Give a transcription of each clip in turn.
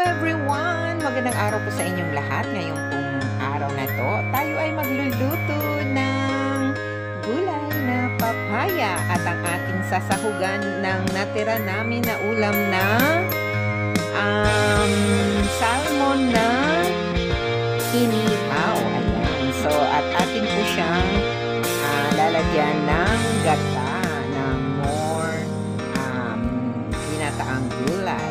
everyone! Magandang araw po sa inyong lahat. Ngayong pong araw na to, tayo ay magluluto ng gulay na papaya at ang ating sasahugan ng natira namin na ulam na salmon na inihaw. Ayan. So, at atin po siyang lalagyan ng gata ng more ginataang gulay.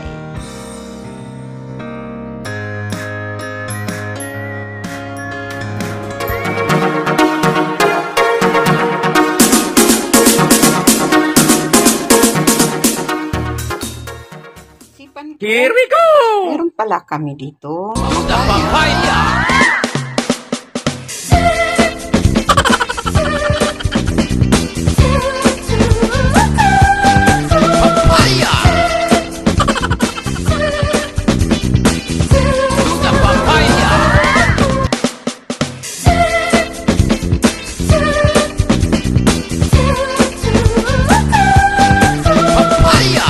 Here we go! Meron pala kami dito. The papaya! Papaya! The papaya! Papaya!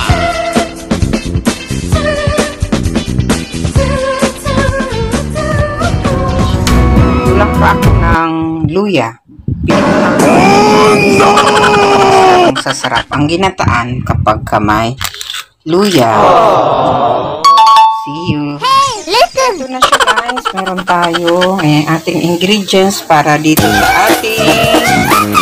Tulak pa ako ng luya. Ang sasarap ang ginataan kapag kamay luya. See you. Hey, listen! Ito na siya guys. Meron tayo ating ingredients para dito sa ating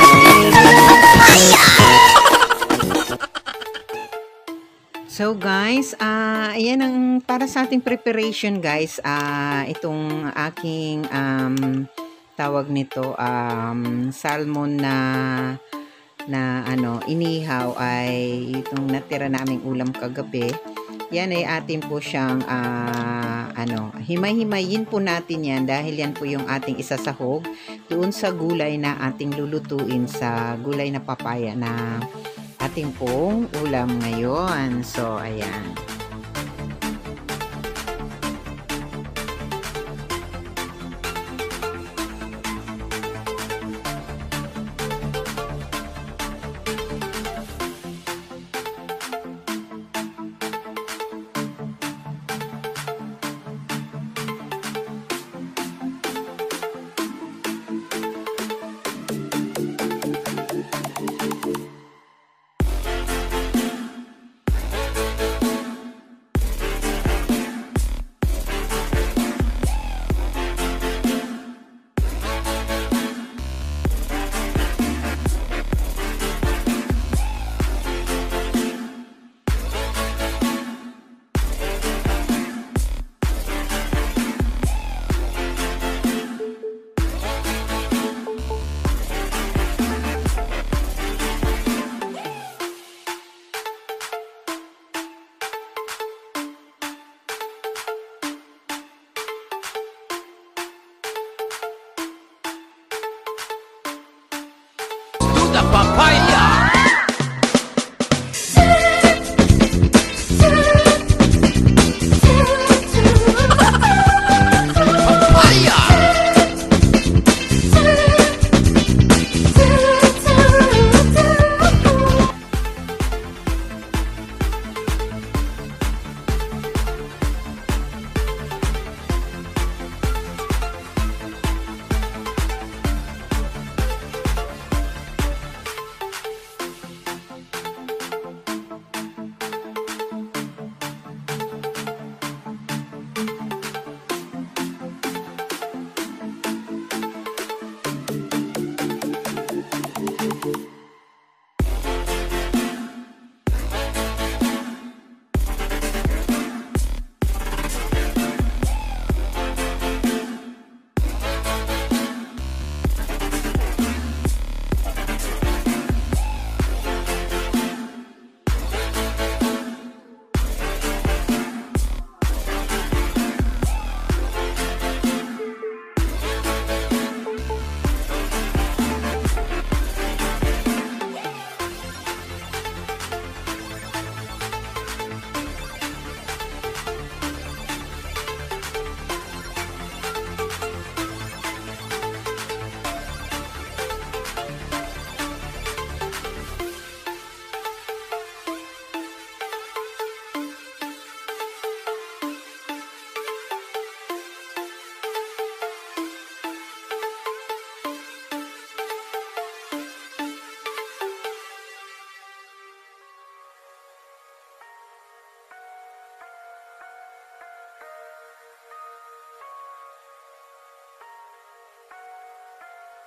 So guys, ayan ang para sa ating preparation guys. Itong aking tawag nito salmon na inihaw ay itong natira naming ulam kagabi. Yan ay atin po siyang himay-himayin po natin yan dahil yan po yung ating isasahog doon sa gulay na ating lulutuin sa gulay na papaya na ating pong ulam ngayon. So, ayan.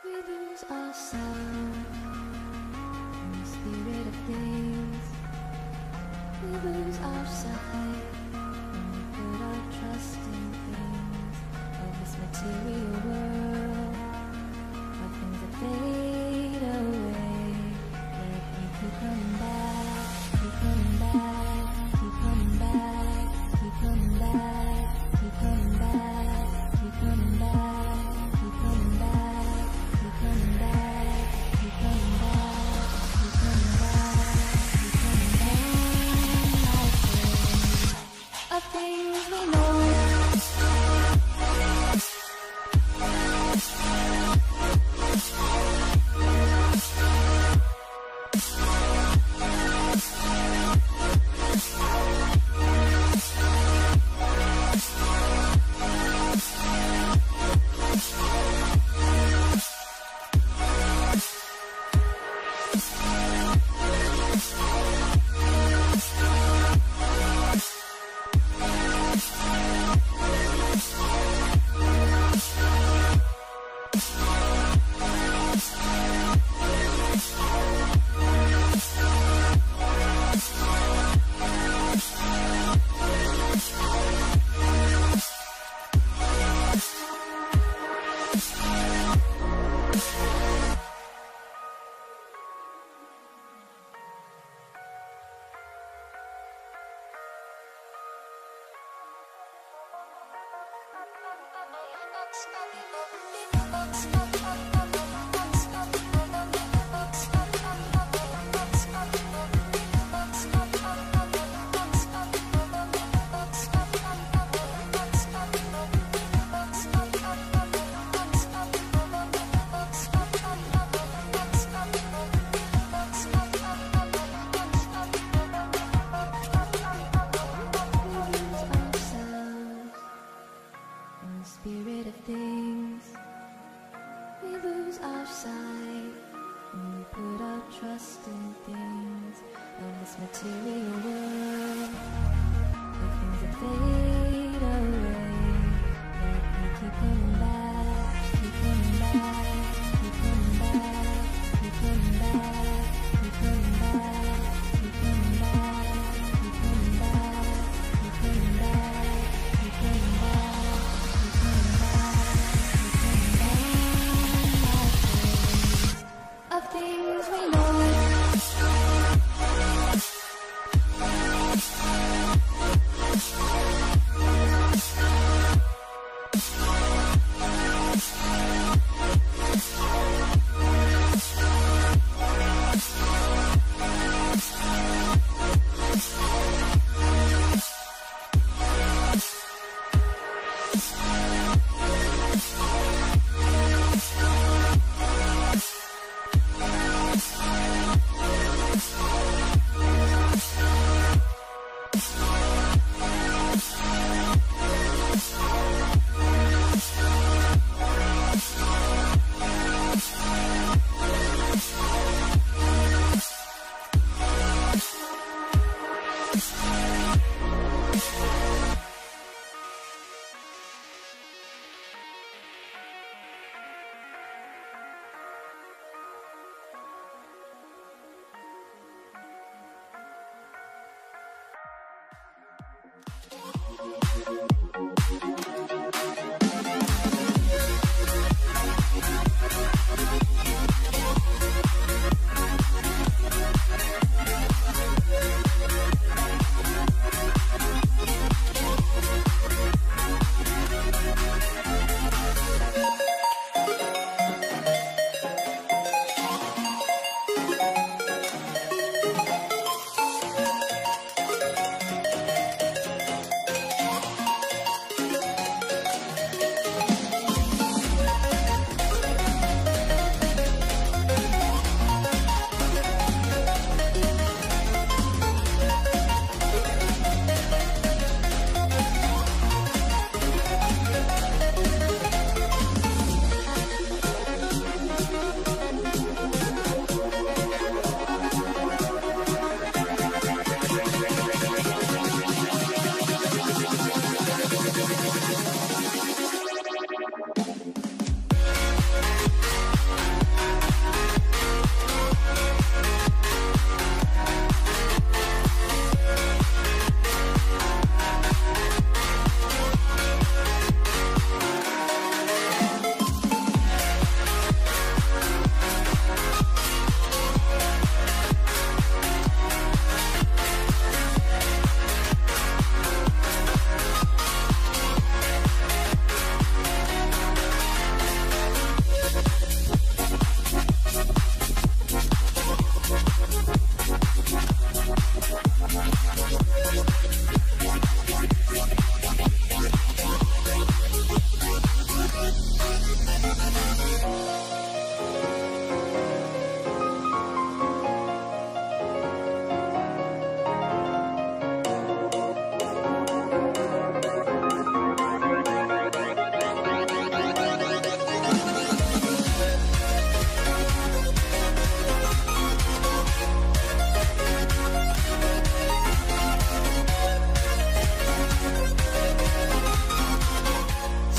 We lose ourselves in the spirit of things. We lose our sight when we put our trust in things of this material world, of things that fade away. Let me keep coming back, keep coming back, keep coming back, keep coming back, keep coming back, keep coming back, keep coming back, keep coming back, keep coming back, keep coming back, keep coming back. Of things we know. Spirit of things, we lose our sight when we put our trust in things of this material world, the things that fade away. Let me keep coming back, keep coming back, keep coming back, keep coming back, keep coming back, keep coming back, keep coming back, keep coming back, keep coming back. Of things we know.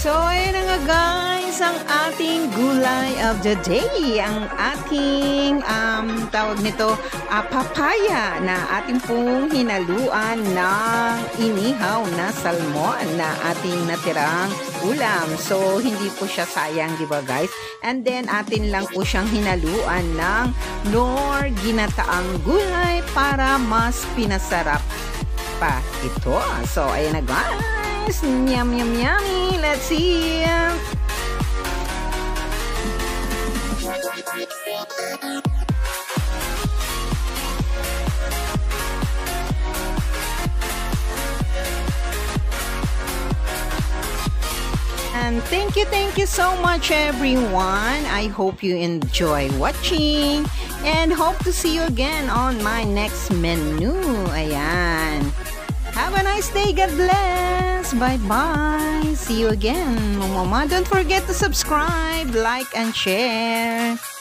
So, ayun na nga guys, ang ating gulay of the day. Ang ating, tawag nito, papaya na ating pong hinaluan ng inihaw na salmon na ating natirang ulam. So, hindi po siya sayang, di ba guys? And then, atin lang po siyang hinaluan ng nor ginataang gulay para mas pinasarap pa ito. So, ayun na guys. Yum, yum, yummy. Let's see. And thank you so much everyone. I hope you enjoy watching and hope to see you again on my next menu. Ayan. Have a nice day. God bless. Bye-bye. See you again. Mama, don't forget to subscribe, like, and share.